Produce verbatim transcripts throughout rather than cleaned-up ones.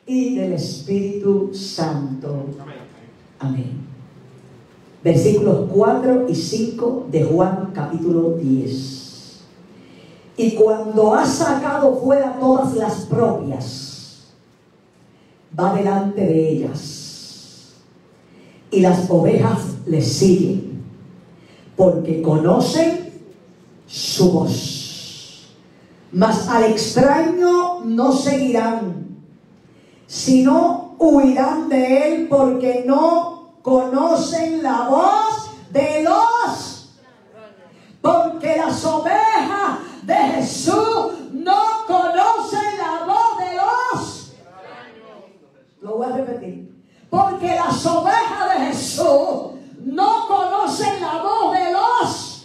y del Espíritu Santo. Amén. Versículos cuatro y cinco de Juan capítulo diez. Y cuando ha sacado fuera todas las propias, va delante de ellas, y las ovejas le siguen, porque conocen su voz. Mas al extraño no seguirán, sino huirán de él, porque no conocen la voz de los, porque las ovejas de Jesús no conocen la voz de los. Lo voy a repetir. Porque las ovejas de Jesús no conocen la voz de los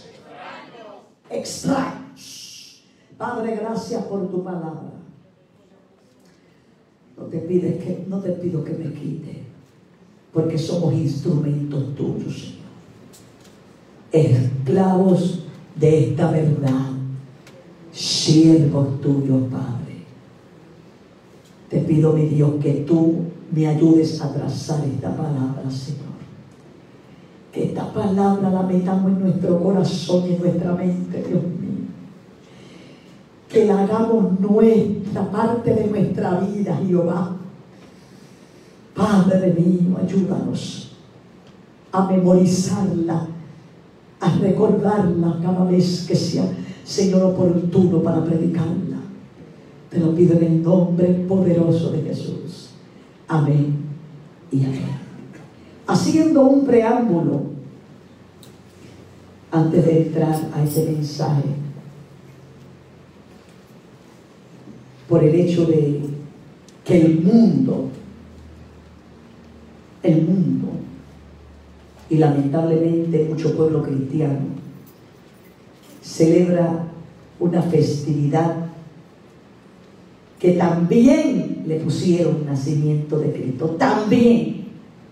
extraños. Padre, gracias por tu palabra. No te pides que, no te pido que me quite, porque somos instrumentos tuyos, Señor. Esclavos de esta verdad, siervos tuyos, Padre. Te pido, mi Dios, que tú me ayudes a trazar esta palabra, Señor. Que esta palabra la metamos en nuestro corazón y en nuestra mente, Dios mío. Que la hagamos nuestra, parte de nuestra vida, Jehová. Padre mío, ayúdanos a memorizarla, a recordarla cada vez que sea, Señor, oportuno para predicarla. Te lo pido en el nombre poderoso de Jesús. Amén y amén. Haciendo un preámbulo, antes de entrar a ese mensaje, por el hecho de que el mundo, el mundo, y lamentablemente mucho pueblo cristiano, celebra una festividad que también le pusieron nacimiento de Cristo, también,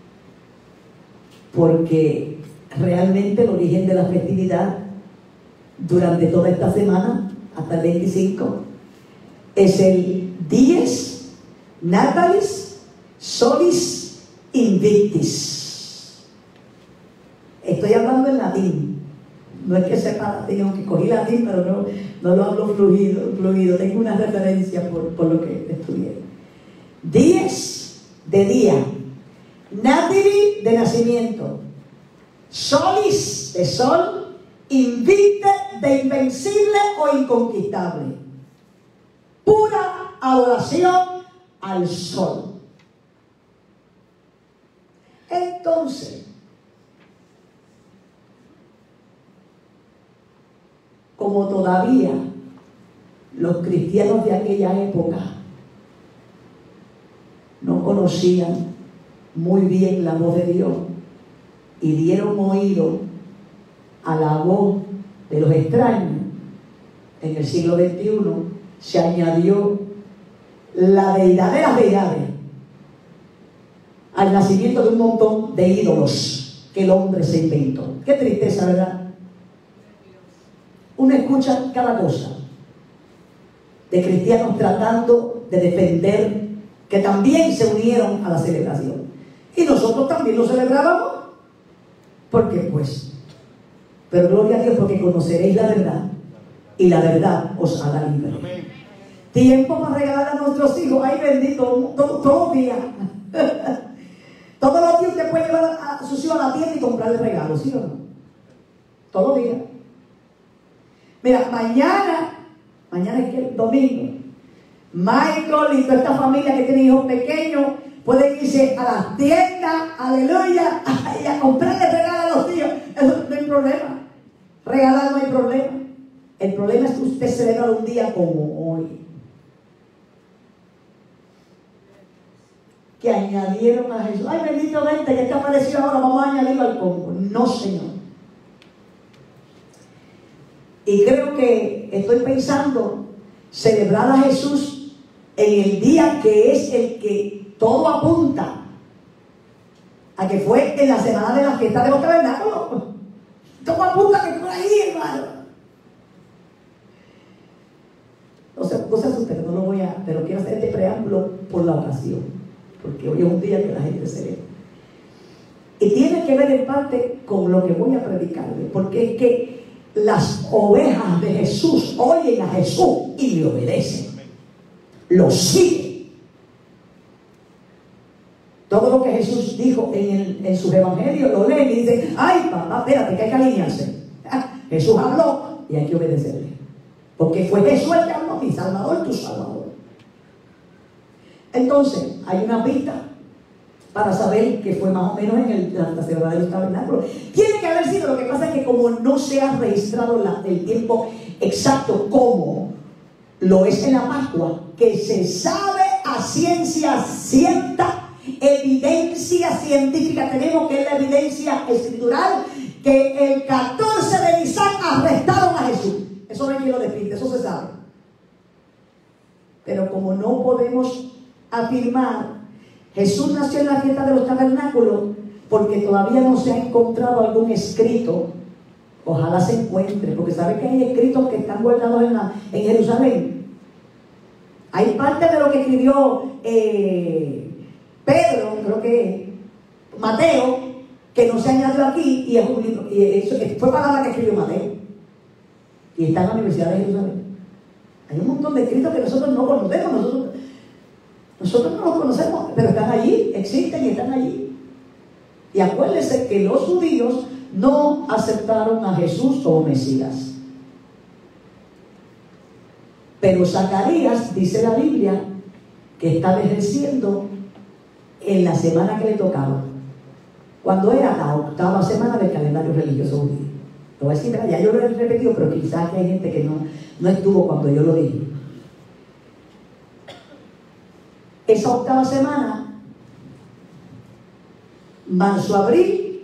porque realmente el origen de la festividad durante toda esta semana, hasta el veinticinco, es el Dies Natalis Solis Invictis. Estoy hablando en latín. No es que sepa latín, aunque cogí latín, pero no, no lo hablo fluido, fluido. Tengo una referencia por, por lo que estudié. Dies de día, Natalis de nacimiento, Solis de sol, Invicte de invencible o inconquistable. Pura adoración al sol. Entonces, como todavía los cristianos de aquella época no conocían muy bien la voz de Dios y dieron oído a la voz de los extraños, en el siglo veintiuno se añadió la deidad de las deidades al nacimiento de un montón de ídolos que el hombre se inventó. Qué tristeza, ¿verdad? Uno escucha cada cosa de cristianos tratando de defender, que también se unieron a la celebración, y nosotros también lo celebrábamos. ¿Por qué? Pues, pero gloria a Dios, porque conoceréis la verdad y la verdad os hará libre. Amén. Tiempo para regalar a nuestros hijos. Ay, bendito, todos todo los días. Todos los días usted puede llevar a sus hijos a la tienda y comprarle regalos, ¿sí o no? Todos los días. Mira, mañana, mañana es que domingo, Michael y toda esta familia que tiene hijos pequeños pueden irse a las tiendas, aleluya, y a comprarle regalos a los hijos. Eso no hay problema. Regalar no hay problema. El problema es que usted celebra un día como hoy, que añadieron a Jesús. Ay, bendito vente, que está apareció ahora, vamos a añadirlo al combo. No, Señor. Y creo que estoy pensando celebrar a Jesús en el día que es el que todo apunta a que fue en la semana de la fiesta de los tabernáculos. Todo apunta a que fue ahí, hermano. No se, no se asusten, no lo voy a, pero quiero hacer este preámbulo por la oración. porque hoy es un día que la gente celebra. Y tiene que ver en parte con lo que voy a predicarle, porque es que las ovejas de Jesús oyen a Jesús y le obedecen, lo siguen. Todo lo que Jesús dijo en, el, en sus evangelios lo leen y dicen: ay papá, espérate, que hay que alinearse. Jesús habló y hay que obedecerle, porque fue Jesús el que habló, mi Salvador, tu Salvador. Entonces hay una pista para saber que fue más o menos en el, la, la celebración de los tabernáculos. Tiene que haber sido, lo que pasa es que como no se ha registrado la, el tiempo exacto como lo es en la Pascua, que se sabe a ciencia cierta, evidencia científica tenemos, que es la evidencia escritural, que el catorce de Nisan arrestaron a Jesús. Eso no hay quien lo despinte, eso se sabe. Pero como no podemos afirmar, Jesús nació en la fiesta de los tabernáculos, porque todavía no se ha encontrado algún escrito. Ojalá se encuentre, porque sabe que hay escritos que están guardados en, la, en Jerusalén. Hay parte de lo que escribió eh, Pedro, creo que Mateo, que no se añadió aquí, y, es un libro, y eso, fue palabra que escribió Mateo, y está en la Universidad de Jerusalén. Hay un montón de escritos que nosotros no conocemos, nosotros, nosotros no los conocemos, pero están allí, existen y están allí. Y acuérdense que los judíos no aceptaron a Jesús como Mesías. Pero Zacarías, dice la Biblia, que estaba ejerciendo en la semana que le tocaba, cuando era la octava semana del calendario religioso judío. Lo voy a decir, ya yo lo he repetido, pero quizás hay gente que no, no estuvo cuando yo lo dije. Esa octava semana, marzo, abril,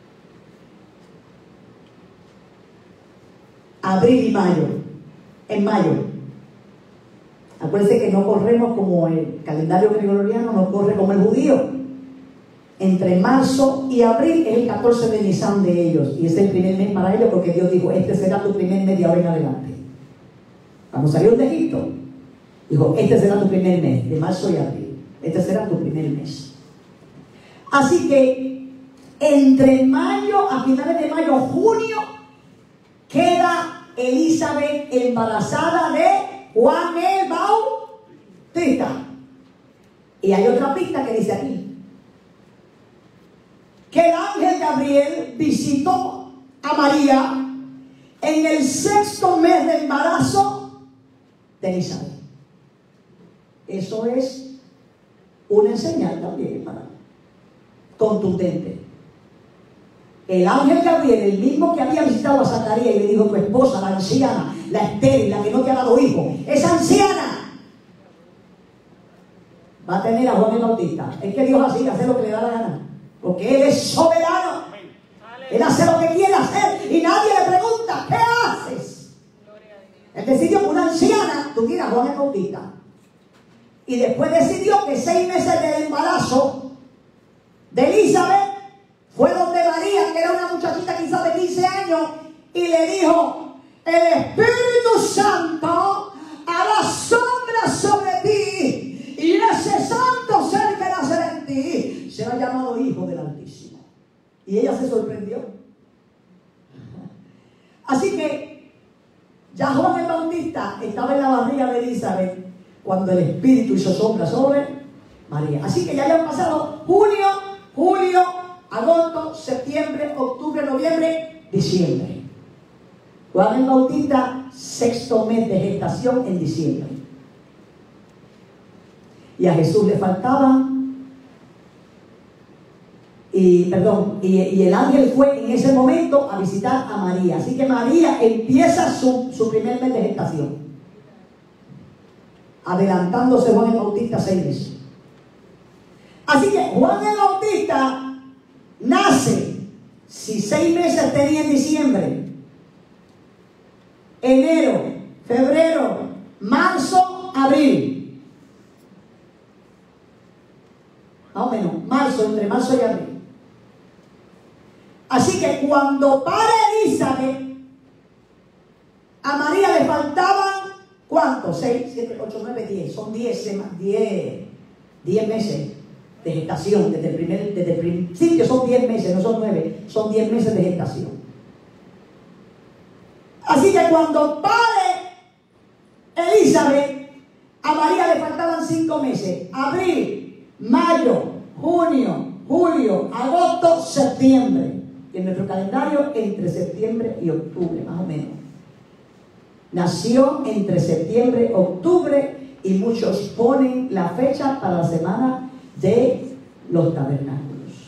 abril y mayo, en mayo. Acuérdense que no corremos como el calendario gregoriano, no corre como el judío. Entre marzo y abril es el catorce de Nisan de ellos, y es el primer mes para ellos, porque Dios dijo: este será tu primer mes de ahora en adelante. Cuando salieron de Egipto, dijo: este será tu primer mes, de marzo y abril, este será tu primer mes. Así que entre mayo, a finales de mayo, junio, queda Elizabeth embarazada de Juan el Bautista. Y hay otra pista que dice aquí que el ángel Gabriel visitó a María en el sexto mes de embarazo de Elizabeth. Eso es una señal también, hermano, contundente. El ángel Gabriel, el mismo que había visitado a Zacarías y le dijo: tu esposa, la anciana, la estéril, la que no te ha dado hijo, esa anciana va a tener a Juan el Bautista. Es que Dios así hace lo que le da la gana, porque Él es soberano. Él hace lo que quiere hacer y nadie le pregunta: ¿qué haces? Él decidió que una anciana tuviera a Juan el Bautista, y después decidió que seis meses del embarazo de Elizabeth fue donde María, que era una muchachita quizás de quince años, y le dijo: el Espíritu Santo hará sombra sobre ti, y ese santo ser que nacerá en ti será llamado Hijo del Altísimo. Y ella se sorprendió. Así que ya Juan el Bautista estaba en la barriga de Elizabeth cuando el Espíritu hizo sombra sobre María. Así que ya habían pasado junio, julio, agosto, septiembre, octubre, noviembre, diciembre. Juan el Bautista, sexto mes de gestación en diciembre. Y a Jesús le faltaba, y perdón, y, y el ángel fue en ese momento a visitar a María. Así que María empieza su, su primer mes de gestación, adelantándose Juan el Bautista seis meses. Así que Juan el Bautista nace, si seis meses tenía en diciembre, enero, febrero, marzo, abril. Más o menos, marzo, entre marzo y abril. Así que cuando para Elizabeth, a María le faltaban, ¿cuántos? seis, siete, ocho, nueve, diez. Son diez semanas, diez, diez meses de gestación, desde el, primer, desde el principio son diez meses, no son nueve, son diez meses de gestación. Así que cuando pare Elizabeth, a María le faltaban cinco meses: abril, mayo, junio, julio, agosto, septiembre. Y en nuestro calendario, entre septiembre y octubre, más o menos. Nació entre septiembre y octubre, y muchos ponen la fecha para la semana de los tabernáculos.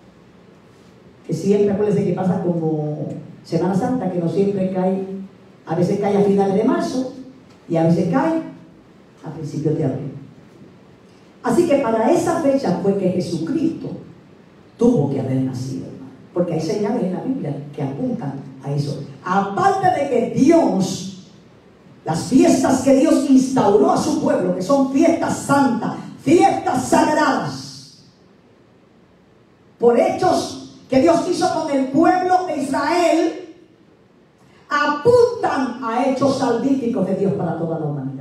Que siempre, acuérdense que pasa como Semana Santa, que no siempre cae, a veces cae a finales de marzo y a veces cae a principios de abril. Así que para esa fecha fue que Jesucristo tuvo que haber nacido, hermano, porque hay señales en la Biblia que apuntan a eso. Aparte de que Dios, las fiestas que Dios instauró a su pueblo, que son fiestas santas, fiestas sagradas, por hechos que Dios hizo con el pueblo de Israel, apuntan a hechos salvíficos de Dios para toda la humanidad.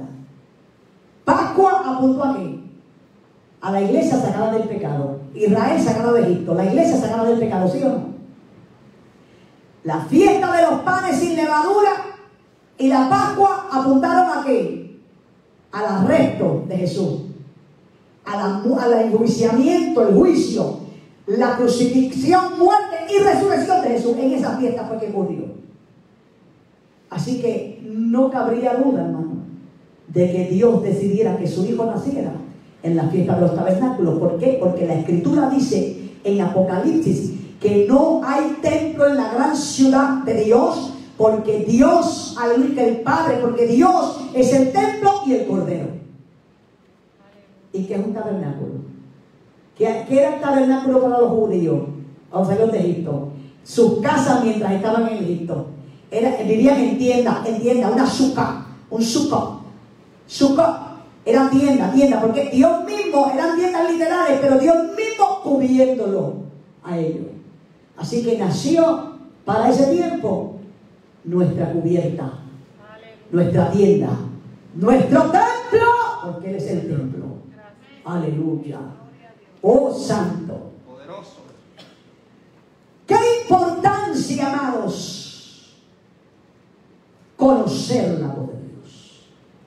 Pascua apuntó a qué? A la iglesia sacada del pecado. Israel sacada de Egipto, la iglesia sacada del pecado, ¿sí o no? La fiesta de los panes sin levadura y la Pascua apuntaron a qué? Al arresto de Jesús, al enjuiciamiento, el juicio, la crucifixión, muerte y resurrección de Jesús. En esa fiesta fue que murió. Así que no cabría duda, hermano, de que Dios decidiera que su hijo naciera en la fiesta de los tabernáculos. ¿Por qué? Porque la Escritura dice en Apocalipsis que no hay templo en la gran ciudad de Dios, porque Dios, aleluya, que el Padre, porque Dios es el templo y el Cordero. ¿Y qué es un tabernáculo? ¿Qué, qué era el tabernáculo para los judíos cuando salieron de Egipto? Sus casas mientras estaban en Egipto. Era, vivían en tienda, en tienda, una suca, un suco. Suco era tienda, tienda, porque Dios mismo, eran tiendas literales, pero Dios mismo cubriéndolo a ellos. Así que nació para ese tiempo nuestra cubierta, nuestra tienda, nuestro templo, porque Él es el templo. Aleluya. Oh Santo. Poderoso. Qué importancia, amados, conocer la voz de Dios.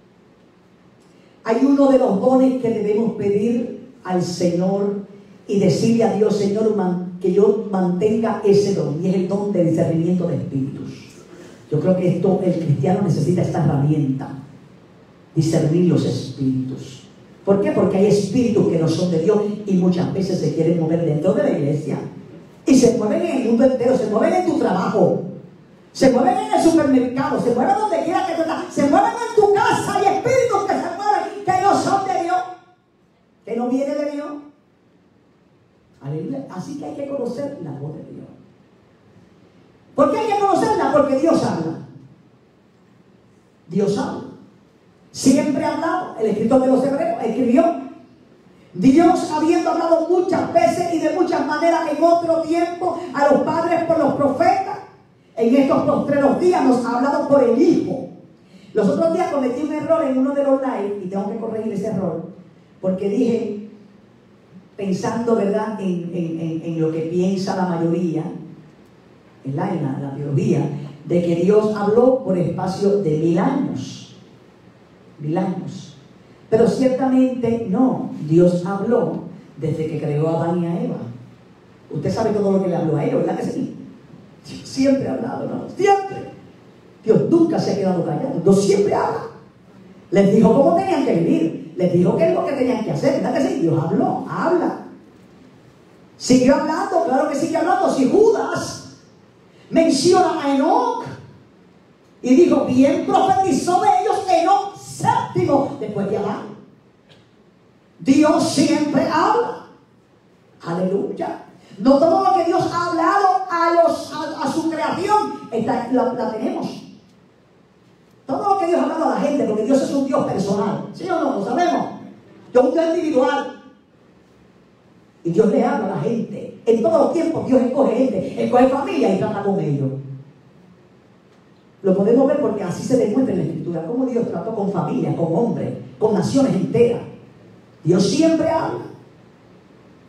Hay uno de los dones que debemos pedir al Señor y decirle a Dios: Señor, que yo mantenga ese don, y es el don de discernimiento de espíritus. Yo creo que esto, el cristiano necesita esta herramienta, discernir los espíritus. ¿Por qué? Porque hay espíritus que no son de Dios y muchas veces se quieren mover dentro de la iglesia y se mueven en el mundo entero, se mueven en tu trabajo, se mueven en el supermercado, se mueven donde quiera que tú estás, se mueven en tu casa. Hay espíritus que se mueven que no son de Dios, que no vienen de Dios. Aleluya. Así que hay que conocer la voz de Dios. ¿Por qué hay que conocerla? Porque Dios habla. Dios habla. Siempre ha hablado. El escritor de los Hebreos escribió: Dios, habiendo hablado muchas veces y de muchas maneras en otro tiempo a los padres por los profetas, en estos postreros días nos ha hablado por el Hijo. Los otros días cometí un error en uno de los live y tengo que corregir ese error, porque dije, pensando, ¿verdad?, en, en, en, en lo que piensa la mayoría, en la, en la, la teología, de que Dios habló por espacio de mil años. Mil años. Pero ciertamente no. Dios habló desde que creó a Adán y a Eva. Usted sabe todo lo que le habló a ellos, ¿verdad que sí? Dios siempre ha hablado, ¿no? Siempre. Dios nunca se ha quedado callado. Dios siempre habla. Les dijo cómo tenían que vivir. Les dijo qué es lo que tenían que hacer, ¿verdad que sí? Dios habló, habla. Siguió hablando, claro que sigue hablando. Si Judas menciona a Enoc y dijo, bien profetizó de ellos Enoc séptimo después de Adán. Dios siempre habla. Aleluya. No todo lo que Dios ha hablado a, los, a, a su creación está, la, la tenemos. Todo lo que Dios ha hablado a la gente, porque Dios es un Dios personal. ¿Sí o no? Lo sabemos. Dios es un Dios individual. Y Dios le habla a la gente. En todos los tiempos Dios escoge gente, escoge familia y trata con ellos. Lo podemos ver porque así se demuestra en la Escritura, cómo Dios trató con familias, con hombres, con naciones enteras. Dios siempre habla.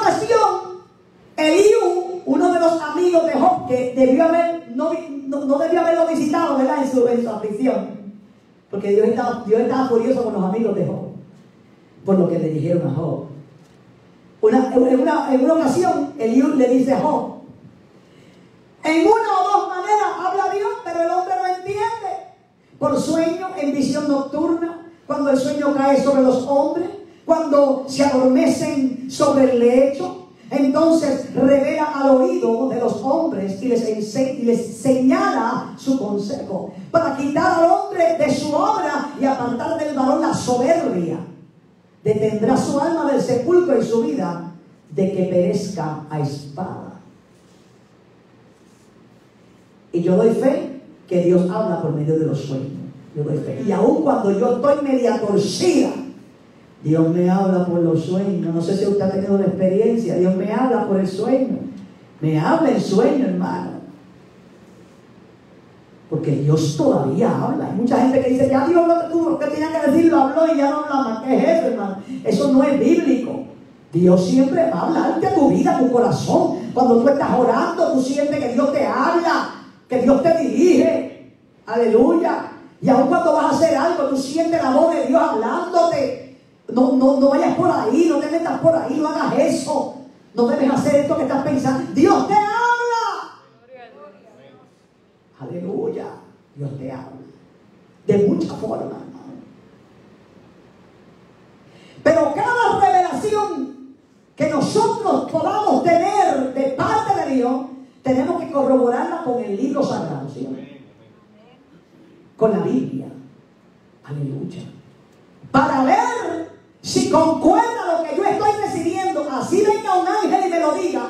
ocasión, Eliú, uno de los amigos de Job, que debió haber, no, no, no debió haberlo visitado, ¿verdad?, en su, en su aflicción, porque Dios estaba, Dios estaba furioso con los amigos de Job, por lo que le dijeron a Job. Una, en, una, en una ocasión, Eliú le dice a Job, en una o dos maneras habla Dios, pero el hombre no entiende. Por sueño, en visión nocturna, cuando el sueño cae sobre los hombres, cuando se adormecen sobre el lecho, entonces revela al oído de los hombres y les, ense- y les señala su consejo, para quitar al hombre de su obra y apartar del varón la soberbia. Detendrá su alma del sepulcro y su vida de que perezca a espada. Y yo doy fe que Dios habla por medio de los sueños. Yo doy fe. Y aun cuando yo estoy media torcida, Dios me habla por los sueños. No sé si usted ha tenido una experiencia. Dios me habla por el sueño. Me habla el sueño, hermano. Porque Dios todavía habla. Hay mucha gente que dice, ya Dios lo que tuvo que tenía que decir lo habló y ya no habla más. ¿Qué es eso, hermano? Eso no es bíblico. Dios siempre va a hablarte a tu vida, a tu corazón. Cuando tú estás orando, tú sientes que Dios te habla, que Dios te dirige. Aleluya. Y aun cuando vas a hacer algo, tú sientes la voz de Dios hablándote. No, no, no vayas por ahí, no te metas por ahí, no hagas eso. No debes hacer esto que estás pensando. Dios te habla. Aleluya. Dios te habla. De muchas formas, hermano. Pero cada revelación que nosotros podamos tener de parte de Dios, tenemos que corroborarla con el libro sagrado, ¿sí? Con la Biblia. Aleluya. Para ver si concuerda lo que yo estoy recibiendo. Así venga un ángel y me lo diga.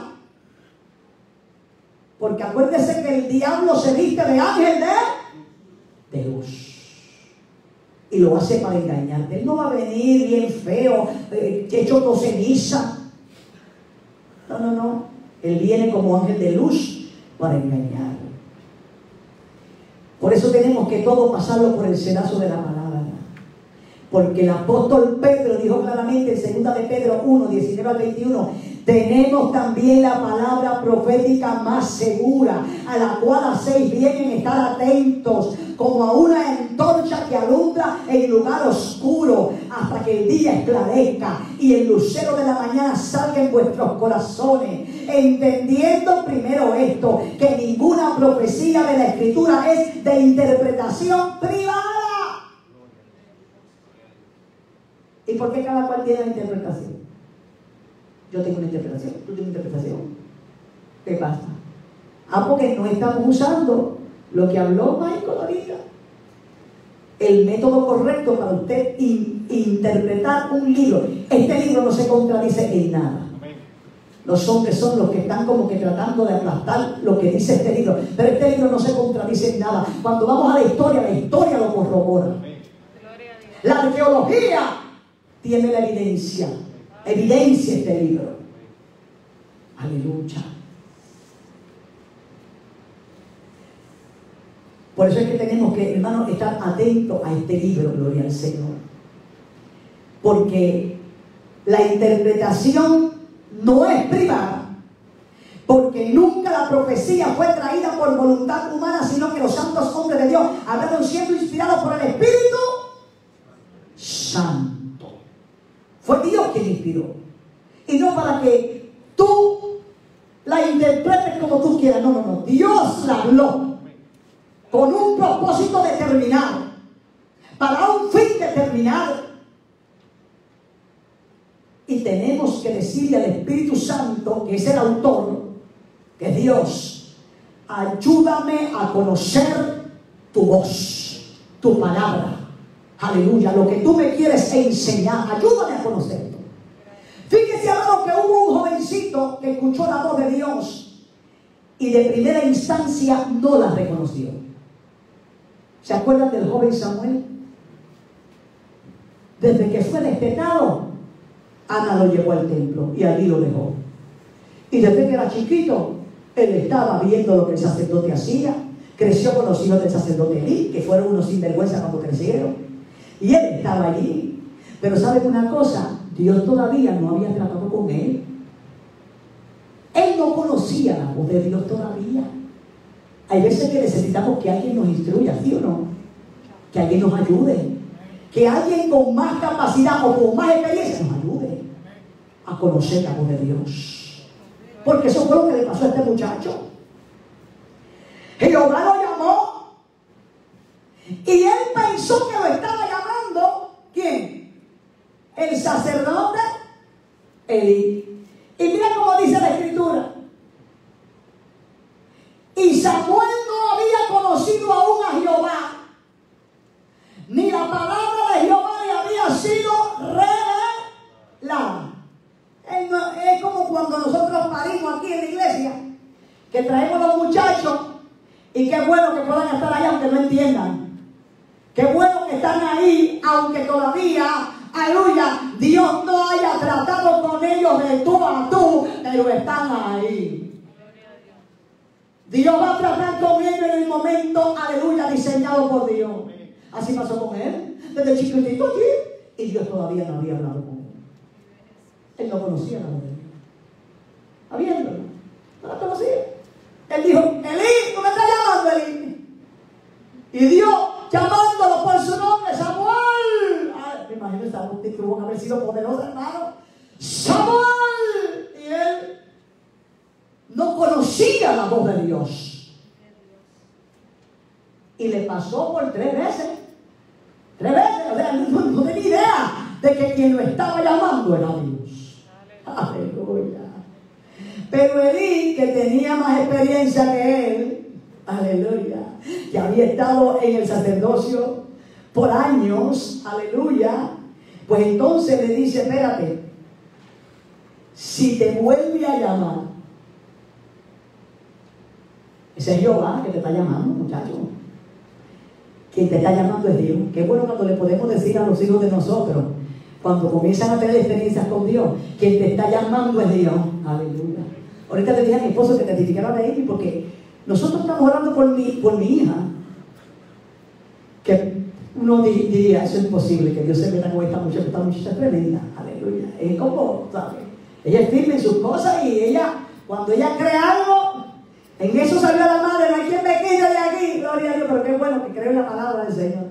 Porque acuérdese que el diablo se viste de ángel de, de luz. Y lo hace para engañarte. Él no va a venir bien feo, eh, hecho de ceniza. No, no, no. Él viene como ángel de luz para engañar. Por eso tenemos que todo pasarlo por el sedazo de la palabra. Porque el apóstol Pedro dijo claramente en segunda de Pedro uno, diecinueve al veintiuno, tenemos también la palabra profética más segura, a la cual hacéis bien en estar atentos, como a una antorcha que alumbra en lugar oscuro, hasta que el día esclarezca y el lucero de la mañana salga en vuestros corazones, entendiendo primero esto, que ninguna profecía de la Escritura es de interpretación privada. ¿Y por qué cada cual tiene la interpretación? Yo tengo una interpretación, tú tienes una interpretación. ¿Qué pasa? Ah, porque no estamos usando lo que habló Michael ahorita. El método correcto para usted in, interpretar un libro. Este libro no se contradice en nada. Los hombres son los que están como que tratando de aplastar lo que dice este libro. Pero este libro no se contradice en nada. Cuando vamos a la historia, la historia lo corrobora. La arqueología tiene la evidencia. Evidencia este libro. Aleluya. Por eso es que tenemos que, hermanos, estar atentos a este libro, gloria al Señor. Porque la interpretación no es privada. Porque nunca la profecía fue traída por voluntad humana, sino que los santos hombres de Dios hablaron siendo inspirados por el Espíritu Santo. Fue Dios quien inspiró. Y no para que tú la interpretes como tú quieras. No, no, no. Dios la habló con un propósito determinado, para un fin determinado. Y tenemos que decirle al Espíritu Santo, que es el autor, que es Dios, ayúdame a conocer tu voz, tu palabra. Aleluya, lo que tú me quieres enseñar, ayúdame a conocerlo. Fíjese, hermano, que hubo un jovencito que escuchó la voz de Dios y de primera instancia no la reconoció. ¿Se acuerdan del joven Samuel? Desde que fue despetado, Ana lo llevó al templo y allí lo dejó. Y desde que era chiquito, él estaba viendo lo que el sacerdote hacía. Creció con los hijos del sacerdote Elí, que fueron unos sinvergüenza cuando crecieron. Y él estaba allí. Pero ¿saben una cosa? Dios todavía no había tratado con él. él no conocía la voz de Dios todavía. Hay veces que necesitamos que alguien nos instruya, ¿sí o no? Que alguien nos ayude. Que alguien con más capacidad o con más experiencia nos ayude a conocer la voz de Dios. Porque eso fue lo que le pasó a este muchacho. Jehová lo llamó y él pensó que lo estaba llamando, ¿quién? El sacerdote Elí. Y mira cómo dice la escritura. Y Samuel no había conocido aún a Jehová, ni la palabra de Jehová le había sido revelada. Es como cuando nosotros parimos aquí en la iglesia, que traemos a los muchachos, y qué bueno que puedan estar ahí aunque no entiendan. Qué bueno que están ahí aunque todavía, aleluya, Dios no haya tratado con ellos de tú a tú, pero están ahí. Dios va a tratar con ellos en el momento, aleluya, diseñado por Dios. Así pasó con él, desde chiquitito allí, y Dios todavía no había hablado con él. Él no conocía la voz de Dios. Habiéndolo, no la conocía. Él dijo, Elí, ¿tú me estás llamando, Elí? Y Dios llamándolo por su nombre, Samuel. Ay, me imagino esa voz que tuvo que haber sido poderosa, hermano. Samuel. Y él no conocía la voz de Dios. Y le pasó por tres veces. Tres veces, o sea, no, no tenía idea de que quien lo estaba llamando era Dios. Aleluya. Pero Elí, que tenía más experiencia que él, aleluya, que había estado en el sacerdocio por años, aleluya, pues entonces le dice, espérate, si te vuelve a llamar, ese es Jehová que te está llamando, muchacho. Quien te está llamando es Dios. Qué bueno cuando le podemos decir a los hijos de nosotros, cuando comienzan a tener experiencias con Dios, quien te está llamando es Dios. Aleluya. Ahorita le dije a mi esposo que testificara de él, porque nosotros estamos orando por mi, por mi hija, que uno diría, eso es imposible, que Dios se meta con esta muchacha, esta muchacha es tremenda. Aleluya. Es como, ¿sabes? Ella es firme en sus cosas y ella, cuando ella cree algo, en eso salió la madre, no hay quien me quite de aquí. Gloria a Dios, pero qué bueno que creo en la palabra del Señor.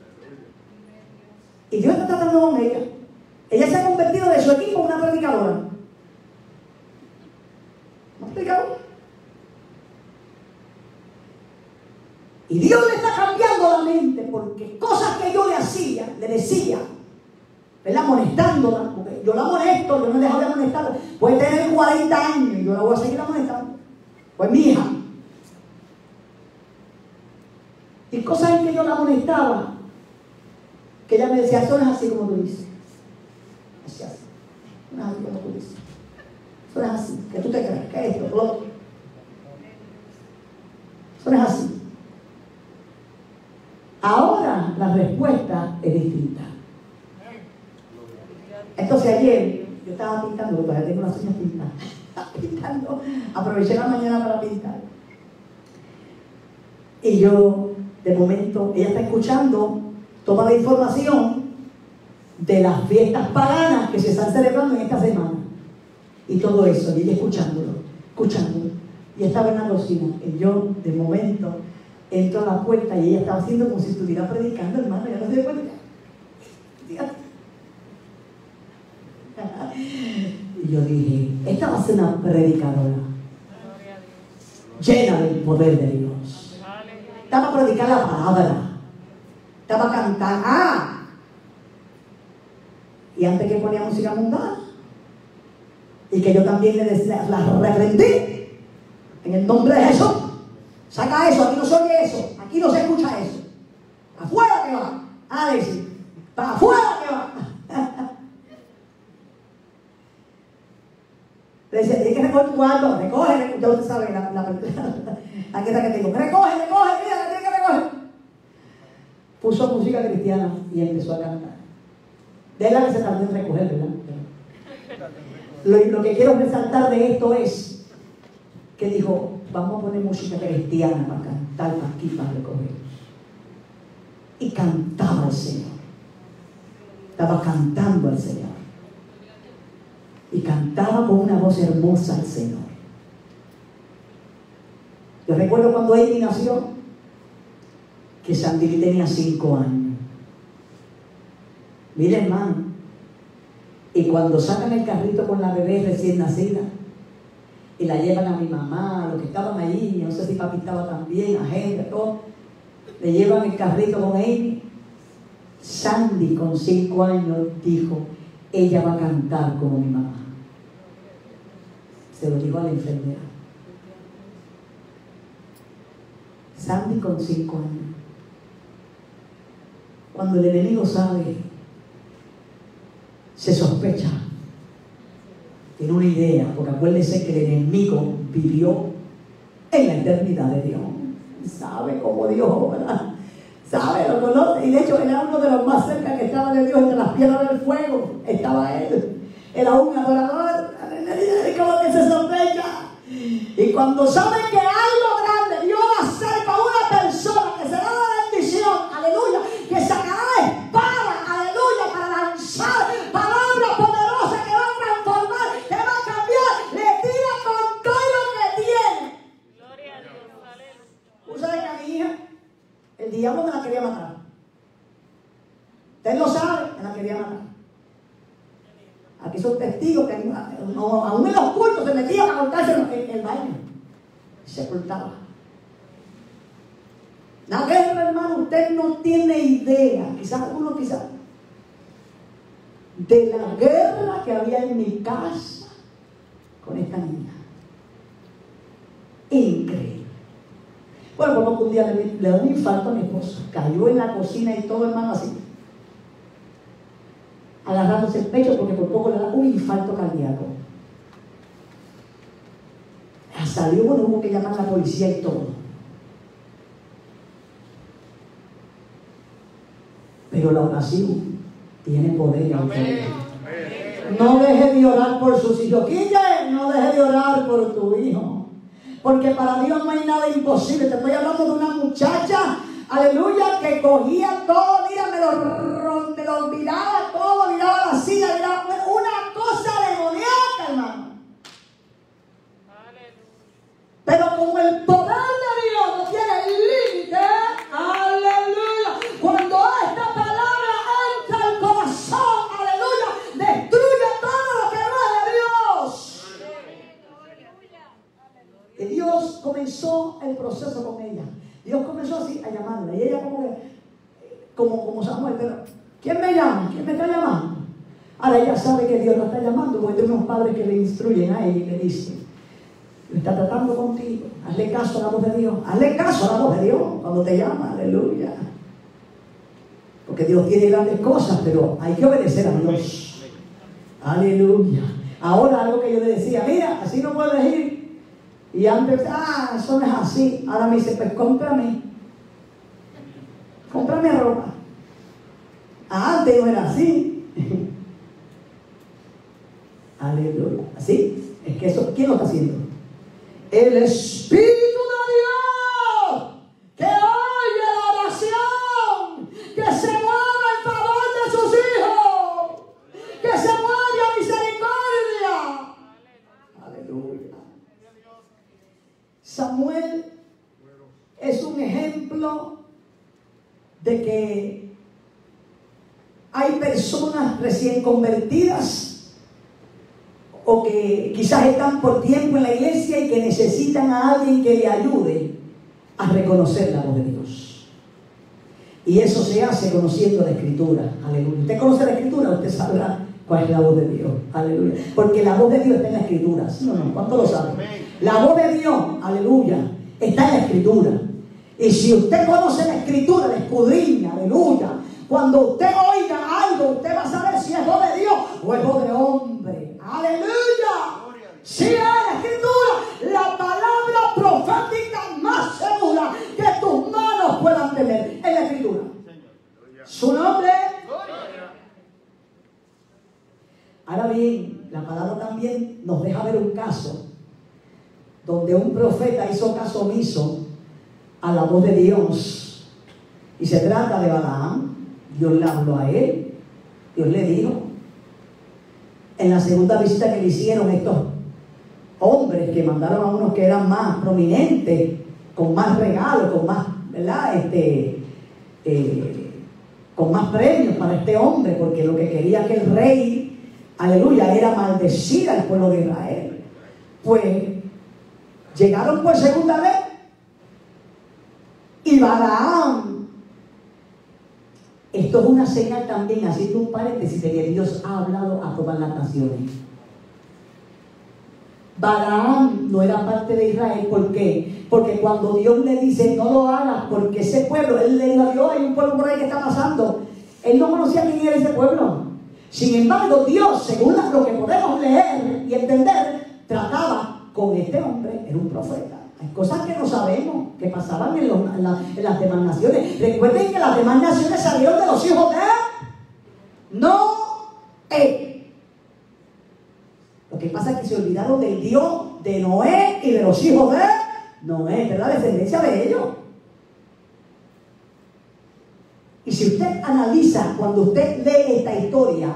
Y Dios está tratando con ella. Ella se ha convertido de su equipo en una predicadora. ¿No predicadora? Y Dios le está cambiando la mente, porque cosas que yo le hacía, le decía, ¿verdad? Amonestándola, porque yo la amonesto, yo no he dejado de amonestarla. Puede tener cuarenta años y yo la voy a seguir amonestando. Pues mi hija. Y cosas en que yo la amonestaba, que ella me decía, eso no es así como tú dices. Así, así. No es así como tú dices. Eso no es así. Que tú te crees que esto, lo otro. Eso no es así. Ahora la respuesta es distinta. Entonces ayer yo estaba pintando, porque todavía tengo las uñas pintadas. Pintando, aproveché la mañana para pintar. Y yo, de momento, ella está escuchando toda la información de las fiestas paganas que se están celebrando en esta semana. Y todo eso, y ella escuchándolo, escuchándolo. Y estaba en la cocina. Y yo, de momento, entro a la puerta y ella estaba haciendo como si estuviera predicando, hermano. Ya no se dio cuenta. Y yo dije, esta va a ser una predicadora llena del poder de Dios. Estaba a predicar la palabra. Estaba a cantar. ¡Ah! Y antes que ponía música mundana, y que yo también le decía, la reprendí en el nombre de Jesús. Saca eso, aquí no se oye eso, aquí no se escucha eso. Afuera que va. A decir, para afuera que va. Le decía, tienes que recoger tu cuarto, recoge, recoge. Ya usted sabe la, la, la, la que tengo. Recoge, recoge, mira, tienes que recoger. Puso música cristiana y empezó a cantar. De la que se tardó en recoger, ¿verdad? Lo, lo que quiero resaltar de esto es que dijo, vamos a poner música cristiana para cantar para aquí, para recoger. Y cantaba al Señor. Estaba cantando al Señor. Y cantaba con una voz hermosa al Señor. Yo recuerdo cuando Amy nació, que Sandy tenía cinco años. Mira, hermano, y cuando sacan el carrito con la bebé recién nacida y la llevan a mi mamá, a los que estaban allí, no sé si papi estaba también, a gente, a todo, le llevan el carrito con Amy. Sandy con cinco años dijo, ella va a cantar como mi mamá. Se lo dijo a la enfermera. Sandy con cinco años. Cuando el enemigo sabe, se sospecha, tiene una idea, porque acuérdense que el enemigo vivió en la eternidad de Dios. Sabe cómo Dios obra, sabe, lo conoce, y de hecho era uno de los más cerca que estaba de Dios, entre las piedras del fuego, estaba él. Era un adorador, como que se sospecha. Y cuando sabe que algo grande Dios va a hacer para una persona que será una bendición, aleluya, que sacará la espada, aleluya, para lanzar palabras poderosas que van a transformar, que van a cambiar, le tira con todo lo que tiene. Gloria a Dios, aleluya. ¿Usted sabe que a mi hija el diablo me la quería matar? Usted lo sabe, me la quería matar. Aquí son testigos que aún en los cultos se metían a cortarse el, el baño. Y se cortaba. La guerra, hermano, usted no tiene idea, quizás algunos quizás, de la guerra que había en mi casa con esta niña. Increíble. Bueno, como un día le, le dio un infarto a mi esposa. Cayó en la cocina y todo, hermano, así, agarrándose el pecho porque por poco le da un infarto cardíaco. Salió, bueno, hubo que llamar a la policía y todo. Pero la oración tiene poder. No deje de orar por sus hijos. Quille, no deje de orar por tu hijo. Porque para Dios no hay nada imposible. Te estoy hablando de una muchacha, aleluya, que cogía todo, mira, me lo, me lo miraba todo, miraba la silla, miraba una cosa demoníaca, hermano. Pero como el poder de Dios no tiene límite, aleluya, cuando esta palabra entra al corazón, aleluya, destruye todo lo que no es de Dios. Y Dios comenzó el proceso con ella. Dios comenzó así a llamarla. Y ella como que, como, como Samuel, pero ¿quién me llama? ¿Quién me está llamando? Ahora ella sabe que Dios la está llamando, porque tiene unos padres que le instruyen a ella y le dicen, está tratando contigo, hazle caso a la voz de Dios, hazle caso a la voz de Dios cuando te llama, aleluya. Porque Dios tiene grandes cosas, pero hay que obedecer a Dios. Aleluya. Ahora algo que yo le decía, mira, así no puedes ir. Y antes, ah, eso no es así. Ahora me dice, pues cómprame. Cómprame ropa. Antes no era así. Aleluya. ¿Así? Es que eso, ¿quién lo está haciendo? El Espíritu de Dios, que oye la oración, que se mueve en favor de sus hijos, que se mueve a misericordia. Aleluya. Samuel es un ejemplo de que hay personas recién convertidas o que quizás están por tiempo en la iglesia y que necesitan a alguien que le ayude a reconocer la voz de Dios. Y eso se hace conociendo la Escritura. Aleluya. Usted conoce la Escritura, usted sabrá cuál es la voz de Dios. Aleluya. Porque la voz de Dios está en la Escritura. ¿Sí o no? ¿Cuánto lo saben? La voz de Dios, aleluya, está en la Escritura. Y si usted conoce la Escritura, la escudriña, aleluya, cuando usted oiga algo, usted va a saber si es voz de Dios o es voz de hombre. ¡Aleluya! Si es la Escritura, la palabra profética más segura que tus manos puedan tener, es la Escritura. Su nombre. Ahora bien, la palabra también nos deja ver un caso donde un profeta hizo caso omiso a la voz de Dios. Y se trata de Balaam. Dios le habló a él. Dios le dijo, en la segunda visita que le hicieron estos hombres que mandaron a unos que eran más prominentes con más regalos, con más, ¿verdad? Este, eh, con más premios para este hombre, porque lo que quería que el rey, aleluya, era maldecir al pueblo de Israel. Pues llegaron por segunda vez y Balaam, esto es una señal también, haciendo un paréntesis, de que Dios ha hablado a todas las naciones. Balaam no era parte de Israel. ¿Por qué? Porque cuando Dios le dice no lo hagas, porque ese pueblo, él le dijo a Dios, hay un pueblo por ahí que está pasando, él no conocía quién era ese pueblo. Sin embargo, Dios, según lo que podemos leer y entender, trataba con este hombre, era un profeta. Hay cosas que no sabemos que pasaban en, los, en, la, en las demás naciones. Recuerden que las demás naciones salieron de los hijos de Noé. Lo que pasa es que se olvidaron del Dios de Noé y de los hijos de Noé, de la descendencia de ellos. Y si usted analiza, cuando usted lee esta historia,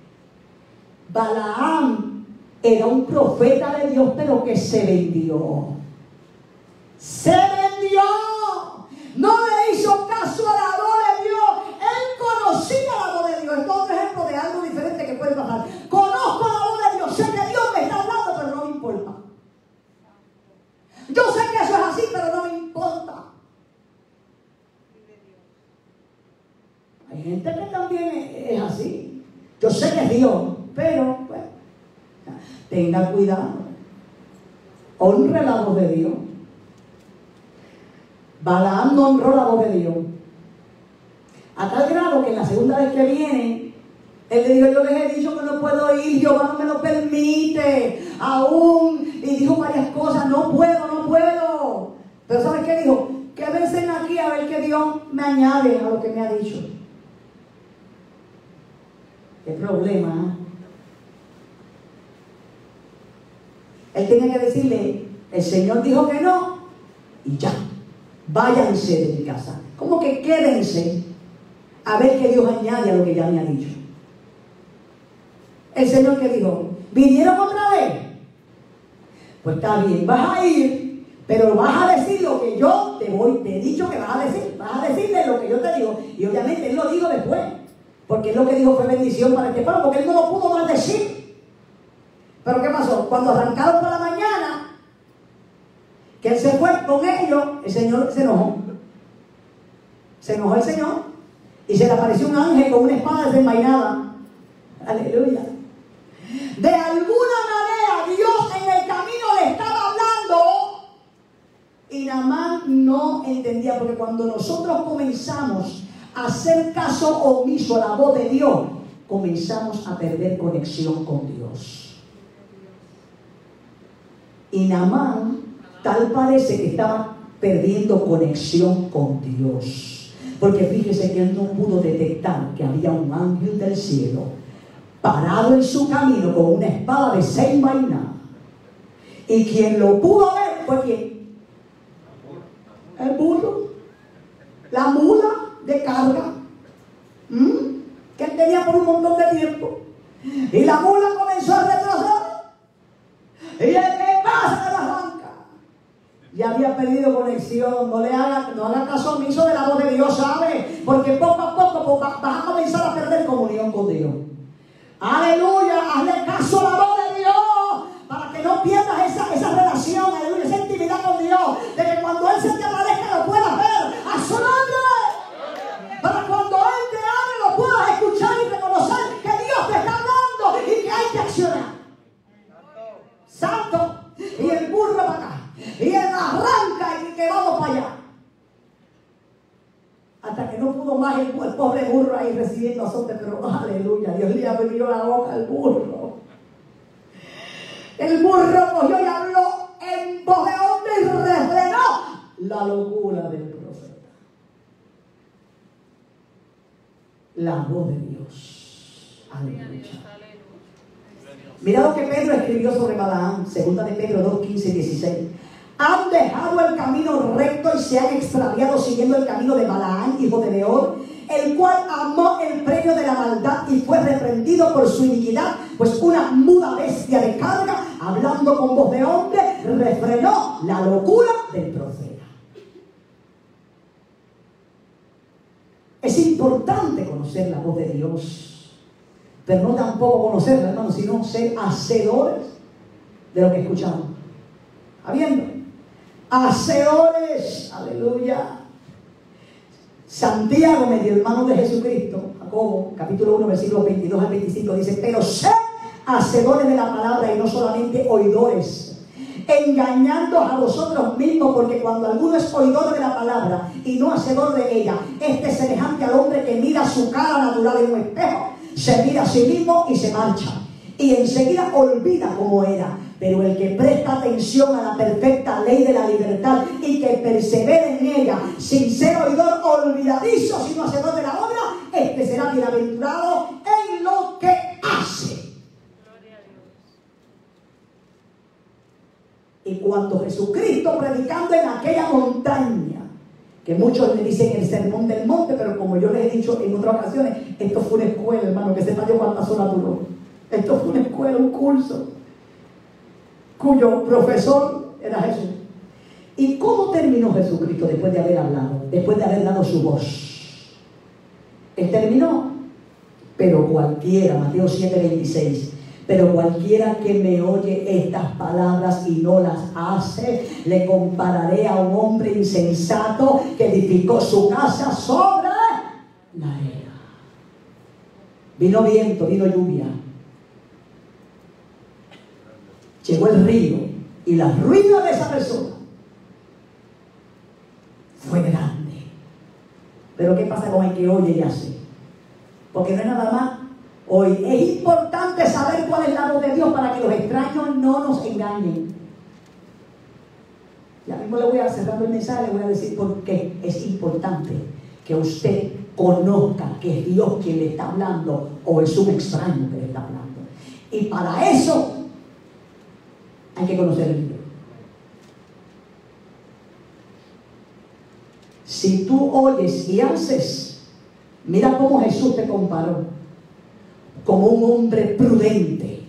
Balaam era un profeta de Dios, pero que se vendió. Se vendió. No le hizo caso a la voz de Dios. Él conocía la voz de Dios. Esto es otro ejemplo de algo diferente que puede pasar. Conozco la voz de Dios. Sé que Dios me está hablando, pero no me importa. Yo sé que eso es así, pero no me importa. Hay gente que también es así. Yo sé que es Dios, pero bueno, tenga cuidado. Honre la voz de Dios. Balaam no honró la voz de Dios. A tal grado que en la segunda vez que viene, él le dijo, yo les he dicho que no puedo ir, Jehová no me lo permite, aún, y dijo varias cosas, no puedo, no puedo. Pero ¿sabes qué dijo? Quédense aquí a ver que Dios me añade a lo que me ha dicho. ¿Qué problema? Él tenía que decirle, el Señor dijo que no, y ya, váyanse de mi casa. ¿Cómo que quédense a ver que Dios añade a lo que ya me ha dicho? El Señor que dijo, ¿vinieron otra vez? Pues está bien, vas a ir, pero vas a decir lo que yo te voy, te he dicho que vas a decir, vas a decirle lo que yo te digo. Y obviamente él lo dijo después, porque él lo que dijo fue bendición para este pueblo, porque él no lo pudo maldecir. Pero ¿qué pasó? Cuando arrancaron por la mañana, que él se fue con ellos, el Señor se enojó. Se enojó el Señor y se le apareció un ángel con una espada desenvainada. Aleluya. De alguna manera Dios en el camino le estaba hablando y Naamán no entendía, porque cuando nosotros comenzamos a hacer caso omiso a la voz de Dios, comenzamos a perder conexión con Dios. Y Naamán tal parece que estaba perdiendo conexión con Dios, porque fíjese que él no pudo detectar que había un ángel del cielo parado en su camino con una espada desenvainada. Y quien lo pudo ver fue ¿quién? El burro, la mula de carga, ¿Mm? que él tenía por un montón de tiempo. Y la mula comenzó a retroceder. Y el que pasa de la banca ya había perdido conexión. No le haga, no haga caso omiso de la voz de Dios, ¿sabe? Porque poco a poco vas a comenzar a perder comunión con Dios. Aleluya, hazle caso a la voz de Dios para que no pierdas esa, esa relación, aleluya, esa intimidad con Dios, de que cuando Él se te aparezca lo puedas ver a su nombre, para cuando Él te hable lo puedas escuchar y reconocer que Dios te está hablando y que hay que accionar. Santo, y el burro para acá, y él arranca y que vamos para allá. Hasta que no pudo más el, el pobre burro ahí recibiendo azote, pero aleluya, Dios le abrió la boca al burro. El burro cogió y habló en voz de hombre y refrenó la locura del profeta. La voz de Dios. Aleluya. Mira lo que Pedro escribió sobre Balaam, segunda de Pedro dos, quince y dieciséis. Han dejado el camino recto y se han extraviado siguiendo el camino de Balaam, hijo de Beor, el cual amó el premio de la maldad y fue reprendido por su iniquidad, pues una muda bestia de carga, hablando con voz de hombre, refrenó la locura del profeta. conocer la voz de Dios, pero no tampoco conocerla, hermano, sino ser hacedores de lo que escuchamos. Habiendo hacedores, aleluya. Santiago, medio hermano de Jesucristo, Jacobo, capítulo uno, versículos veintidós al veinticinco, dice: pero sed hacedores de la palabra y no solamente oidores, engañando a vosotros mismos, porque cuando alguno es oidor de la palabra y no hacedor de ella, este es semejante al hombre que mira su cara natural en un espejo, se mira a sí mismo y se marcha, y enseguida olvida cómo era. Pero el que presta atención a la perfecta ley de la libertad y que persevere en ella, sin ser oidor olvidadizo, sino hacedor de la obra, este será bienaventurado en lo que hace. Gloria a Dios. Y cuando Jesucristo, predicando en aquella montaña, que muchos le dicen el sermón del monte, pero como yo les he dicho en otras ocasiones, esto fue una escuela, hermano, que sepa yo cuántas horas duró. Esto fue una escuela, un curso, cuyo profesor era Jesús. ¿Y cómo terminó Jesucristo después de haber hablado, después de haber dado su voz? Él terminó: pero cualquiera, Mateo siete veintiséis, pero cualquiera que me oye estas palabras y no las hace, le compararé a un hombre insensato que edificó su casa sobre la arena. Vino viento, vino lluvia, llegó el río, y la ruina de esa persona fue grande. Pero ¿qué pasa con el que oye y hace? Porque no es nada más hoy. Es importante saber cuál es la voz de Dios para que los extraños no nos engañen. Ya mismo le voy a cerrar el mensaje, le voy a decir por qué es importante que usted conozca que es Dios quien le está hablando o es un extraño que le está hablando. Y para eso hay que conocer el Dios. Si tú oyes y haces, mira cómo Jesús te comparó como un hombre prudente.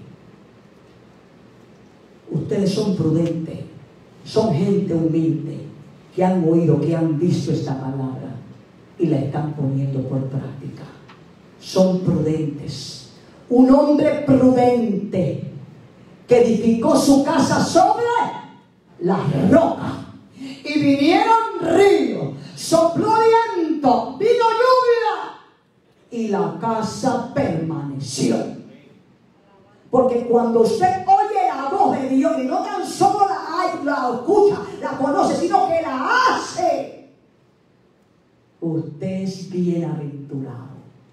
Ustedes son prudentes, son gente humilde, que han oído, que han visto esta palabra y la están poniendo por práctica. Son prudentes. Un hombre prudente que edificó su casa sobre la roca, y vinieron ríos, sopló viento, vino lluvia, y la casa permaneció. Porque cuando usted oye la voz de Dios, y no tan solo la, la escucha, la conoce, sino que la hace, usted es bienaventurado.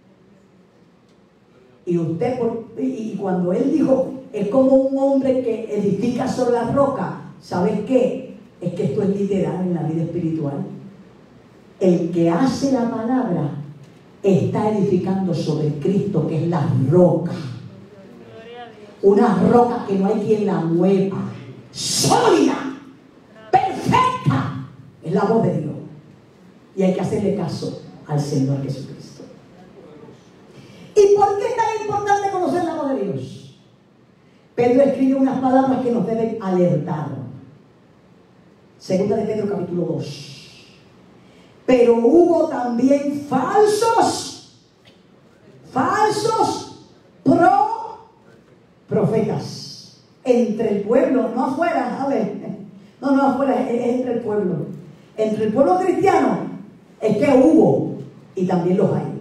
Y usted, por, y cuando él dijo, es como un hombre que edifica sobre la roca, ¿sabes qué? Es que esto es literal en la vida espiritual. El que hace la palabra está edificando sobre Cristo, que es la roca. Una roca que no hay quien la mueva, sólida, perfecta. Es la voz de Dios. Y hay que hacerle caso al Señor Jesucristo. ¿Y por qué es tan importante conocer la voz de Dios? Pedro escribe unas palabras que nos deben alertar. Segunda de Pedro capítulo dos. Pero hubo también falsos, falsos pro profetas entre el pueblo, no afuera, a ver, no, no afuera, es, es entre el pueblo. Entre el pueblo cristiano es que hubo, y también los hay.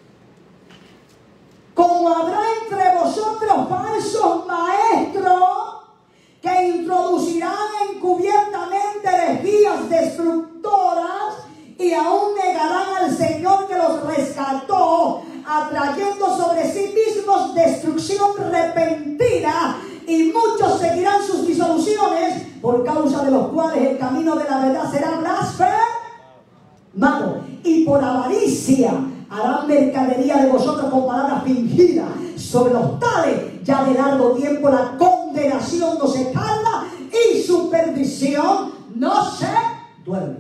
Como habrá entre vosotros falsos maestros que introducirán encubiertamente herejías destructoras y aún negarán al Señor que los rescató, atrayendo sobre sí mismos destrucción repentina, y muchos seguirán sus disoluciones, por causa de los cuales el camino de la verdad será blasfemado, y por avaricia harán mercadería de vosotros con palabras fingidas. Sobre los tales ya de largo tiempo la condenación no se tarda y su perdición no se duerme.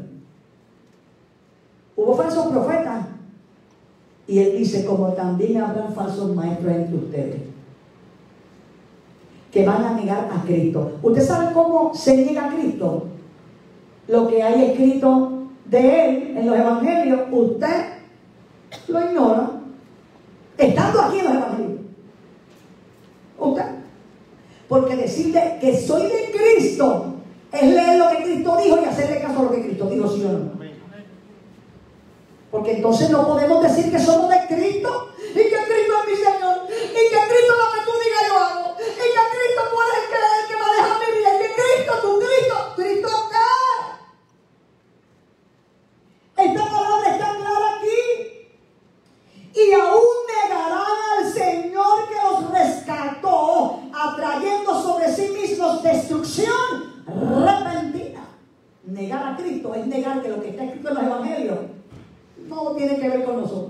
Hubo falsos profetas, y él dice, como también habrán falsos maestros entre ustedes que van a negar a Cristo. ¿Usted sabe cómo se niega a Cristo? Lo que hay escrito de él en los evangelios, usted lo ignora estando aquí en los evangelios. ¿Usted? Porque decirle que soy de Cristo es leer lo que Cristo dijo y hacerle caso a lo que Cristo dijo, ¿sí o no? Porque entonces no podemos decir que somos de Cristo y que Cristo es mi Señor y que Cristo lo que tú digas yo hago y que Cristo puede el que, el que maneja mi vida y que Cristo, tu Cristo, Cristo qué. Esta palabra está clara aquí. Y aún negarán al Señor que los rescató, atrayendo sobre sí mismos destrucción repentina. Negar a Cristo es negar que lo que está escrito en los evangelios no tiene que ver con nosotros.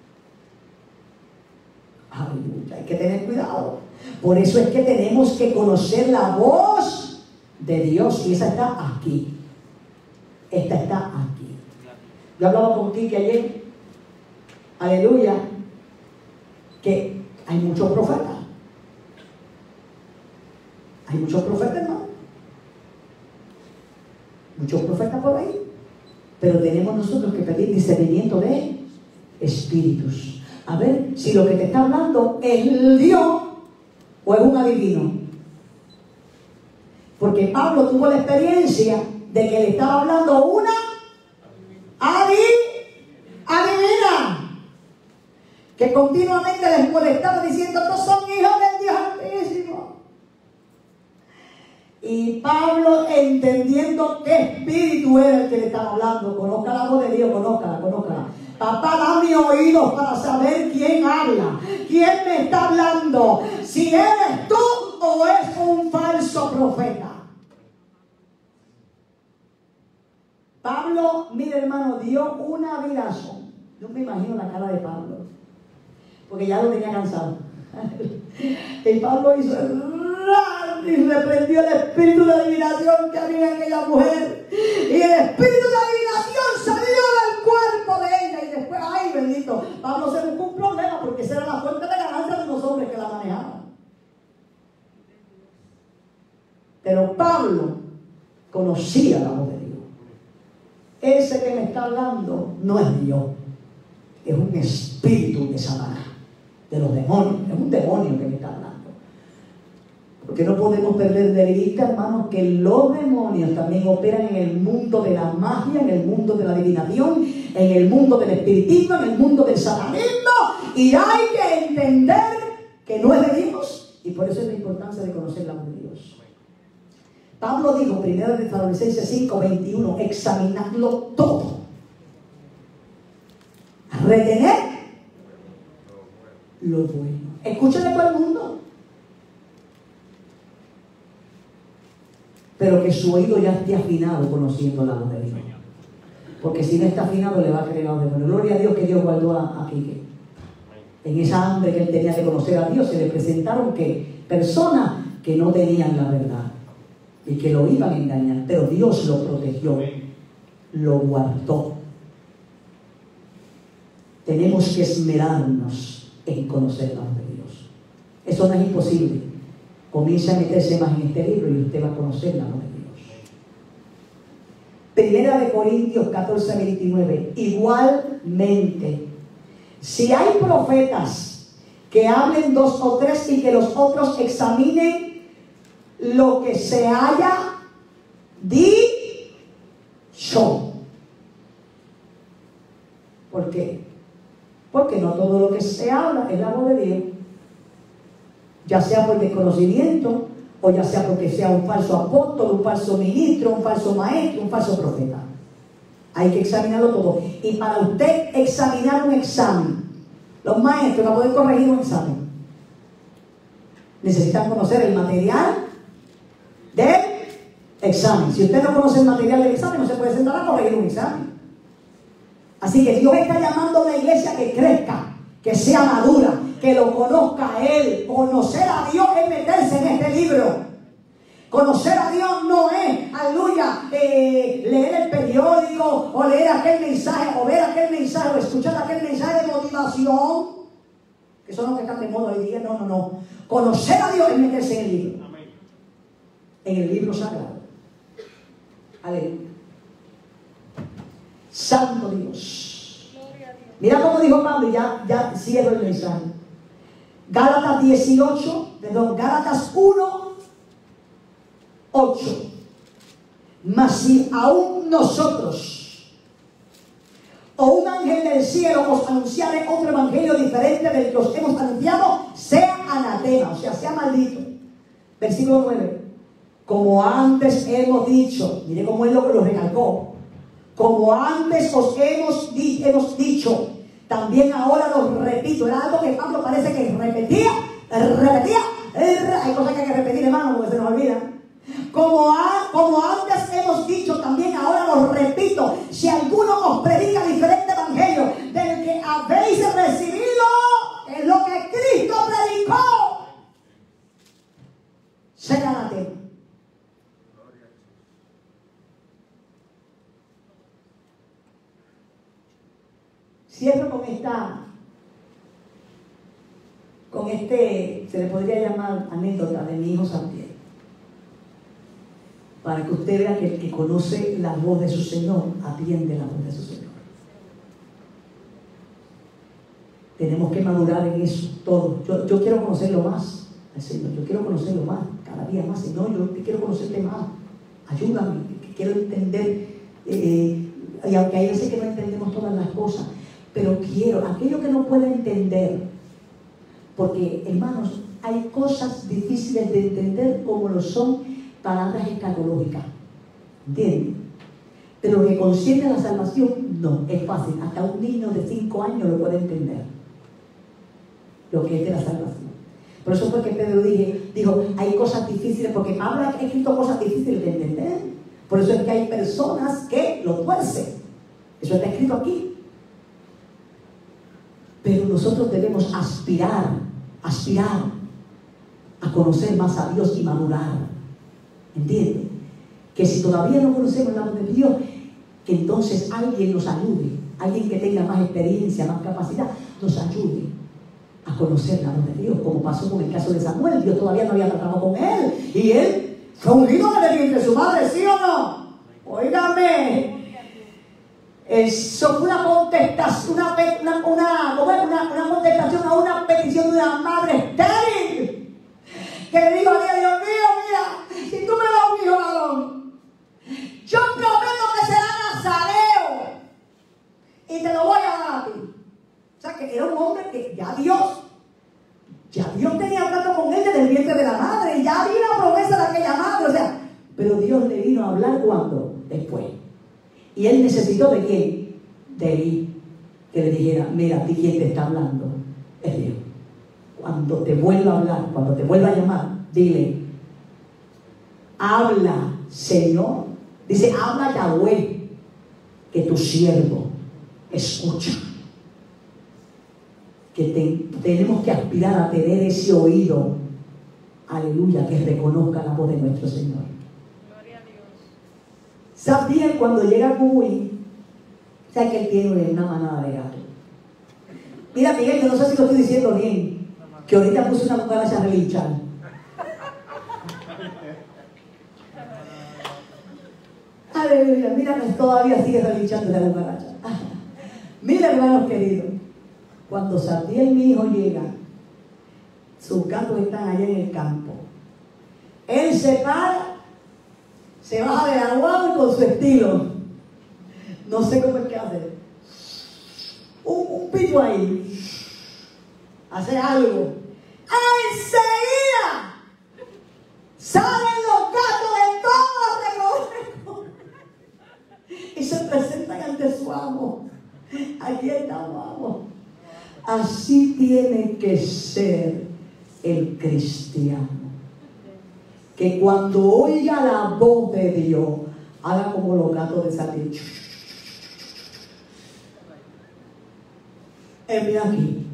Aleluya, hay que tener cuidado. Por eso es que tenemos que conocer la voz de Dios. Y esa está aquí. Esta está aquí. Yo hablaba con Kike ayer. Aleluya. Que hay muchos profetas. Hay muchos profetas, hermano. Muchos profetas por ahí. Pero tenemos nosotros que pedir discernimiento de espíritus. A ver si lo que te está hablando es el Dios o es un adivino. Porque Pablo tuvo la experiencia de que le estaba hablando una adivina que continuamente les molestaba diciendo: no son hijos del Dios Altísimo. Y Pablo, entendiendo qué espíritu era el que le estaba hablando, conozca la voz de Dios, conózcala, conózcala. Papá, dame oídos para saber quién habla, quién me está hablando, si eres tú o es un falso profeta. Pablo, mire hermano, dio una virazón. Yo me imagino la cara de Pablo, porque ya lo tenía cansado. Y Pablo hizo y reprendió el espíritu de adivinación que había en aquella mujer. Y el espíritu de adivinación salió del cuerpo de ella. Y después, ay bendito, Pablo se buscó un problema porque esa era la fuente de ganancia de los hombres que la manejaban. Pero Pablo conocía la voz de Dios. Ese que me está hablando no es Dios, es un espíritu de Satanás, de los demonios. Es un demonio que me está hablando. Porque no podemos perder de vista, hermanos, que los demonios también operan en el mundo de la magia, en el mundo de la adivinación, en el mundo del espiritismo, en el mundo del satanismo. Y hay que entender que no es de Dios. Y por eso es la importancia de conocer la voz de Dios. Pablo dijo, primero de Tesalonicenses cinco, veintiuno, examinadlo todo. Retener lo bueno. Escúchale a todo el mundo. Pero que su oído ya esté afinado conociendo la voz de Dios. Porque si no está afinado le va a creer la voz de Dios. Gloria a Dios que Dios guardó a, a Quique. En esa hambre que él tenía de conocer a Dios se le presentaron que personas que no tenían la verdad y que lo iban a engañar. Pero Dios lo protegió, lo guardó. Tenemos que esmerarnos en conocer la voz de Dios. Eso no es imposible. Comience a meterse más en este libro y usted va a conocer la voz de Dios. Primera de Corintios catorce, veintinueve. Igualmente, si hay profetas que hablen dos o tres y que los otros examinen lo que se haya dicho. ¿Por qué? Porque no todo lo que se habla es la voz de Dios. Ya sea por desconocimiento, o ya sea porque sea un falso apóstol, un falso ministro, un falso maestro, un falso profeta. Hay que examinarlo todo. Y para usted examinar un examen, los maestros, para poder corregir un examen, necesitan conocer el material del examen. Si usted no conoce el material del examen, no se puede sentar a corregir un examen. Así que Dios está llamando a la iglesia que crezca, que sea madura, que lo conozca a Él. Conocer a Dios es meterse en este libro. Conocer a Dios no es, aleluya, eh, leer el periódico o leer aquel mensaje o ver aquel mensaje o escuchar aquel mensaje de motivación, que son los que están de moda hoy día. No, no, no. Conocer a Dios es meterse en el libro. En el libro sagrado. Aleluya. Santo Dios. Mira cómo dijo Pablo, y ya, ya cierro el mensaje. Gálatas dieciocho, perdón, Gálatas uno, ocho. Mas si aún nosotros o un ángel del cielo os anunciare otro evangelio diferente del que os hemos anunciado, sea anatema, o sea, sea maldito. Versículo nueve. Como antes hemos dicho, mire cómo él lo, lo recalcó, como antes os hemos, di, hemos dicho, también ahora lo repito. Era algo que Pablo parece que repetía, repetía, hay cosas que hay que repetir, hermano, porque se nos olvidan. Como, a, como antes hemos dicho, también ahora lo repito, si alguno os predica diferente evangelio del que habéis recibido, es lo que Cristo predicó, sea anatema. Cierro con esta, con este, se le podría llamar anécdota de mi hijo Santiago, para que usted vea que el que conoce la voz de su Señor atiende la voz de su Señor. Tenemos que madurar en eso todo. Yo, yo quiero conocerlo más al Señor, yo quiero conocerlo más, cada día más. Señor, yo te quiero conocerte más. Ayúdame, que quiero entender, eh, y aunque hay veces que no entendemos todas las cosas, pero quiero, aquello que no pueda entender, porque hermanos, hay cosas difíciles de entender como lo son palabras escatológicas, ¿entienden? Pero lo que concierne a la salvación, no, es fácil, hasta un niño de cinco años lo puede entender, lo que es de la salvación. Por eso fue que Pedro dije, dijo, hay cosas difíciles, porque Pablo ha escrito cosas difíciles de entender, por eso es que hay personas que lo tuercen, eso está escrito aquí. Pero nosotros debemos aspirar, aspirar a conocer más a Dios y madurar. ¿Entienden? Que si todavía no conocemos la voz de Dios, que entonces alguien nos ayude, alguien que tenga más experiencia, más capacidad, nos ayude a conocer la voz de Dios, como pasó con el caso de Samuel. Dios todavía no había tratado con él, y él fue ungido desde el vientre de su madre, ¿sí o no? Óigame. Eso fue una contestación, una, una, una, una, una contestación a una petición de una madre estéril, que le dijo a Dios, Dios mío, mira, si tú me das un hijo varón, yo prometo que será nazareo y te lo voy a dar a ti. O sea, que era un hombre que ya Dios, ya Dios tenía trato con él desde el vientre de la madre, y ya había una promesa de aquella madre, o sea, pero Dios le vino a hablar ¿cuándo? Después. Y él necesitó de quién, de Elí, que le dijera, mira, ¿a ti quién te está hablando? Es Dios. Cuando te vuelva a hablar, cuando te vuelva a llamar, dile, habla, Señor. Dice, habla Yahweh, que tu siervo escucha. Que te, tenemos que aspirar a tener ese oído, aleluya, que reconozca la voz de nuestro Señor. Gloria a Dios. ¿Sabían cuando llega a Cuy? ¿Sabe que él tiene una manada de gatos? Mira, Miguel, yo no sé si lo estoy diciendo bien, que ahorita puse una cucaracha a relinchar. Aleluya, mira, todavía sigue relinchando la cucaracha. Mira, hermanos queridos, cuando Santiago, mi hijo, llega, sus gatos están allá en el campo. Él se para, se baja de la guagua y con su estilo, no sé cómo es que hace, un, un pito ahí, hace algo. ¡Enseguida! Salen los gatos de todos los recogidos y se presentan ante su amo. Aquí estamos, amo. Así tiene que ser el cristiano. Que cuando oiga la voz de Dios, haga como los gatos de Satín. Heme aquí.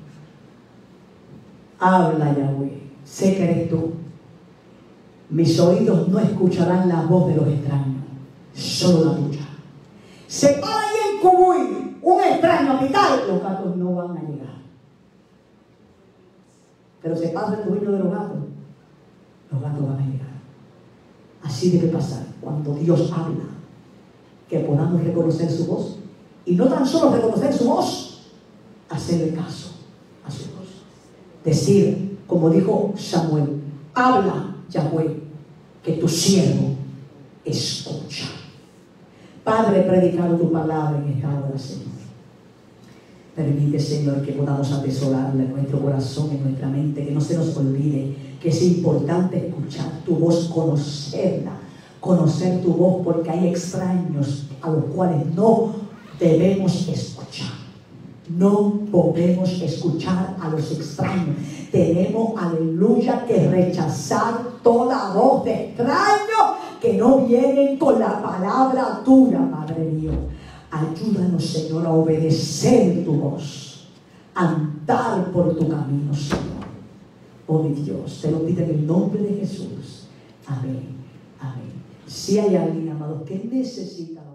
Habla, Yahweh. Sé que eres tú. Mis oídos no escucharán la voz de los extraños, solo la tuya. Se para ahí en Cubuy un extraño a picar, los gatos no van a llegar. Pero se pasa el dueño de los gatos, los gatos van a llegar. Así debe pasar cuando Dios habla, que podamos reconocer su voz, y no tan solo reconocer su voz, hacerle caso a su voz. decir, como dijo Samuel, habla, Yahweh, que tu siervo escucha. Padre, he predicado tu palabra en esta hora, Señor. Permite, Señor, que podamos atesorarla en nuestro corazón, en nuestra mente, que no se nos olvide que es importante escuchar tu voz, conocerla, conocer tu voz, porque hay extraños a los cuales no debemos escuchar. No podemos escuchar a los extraños. Tenemos, aleluya, que rechazar toda voz de extraños que no vienen con la palabra tuya, Padre mío. Ayúdanos, Señor, a obedecer tu voz, a andar por tu camino, Señor. Oh, mi Dios, te lo pido en el nombre de Jesús. Amén, amén. Si hay alguien, amado, que necesita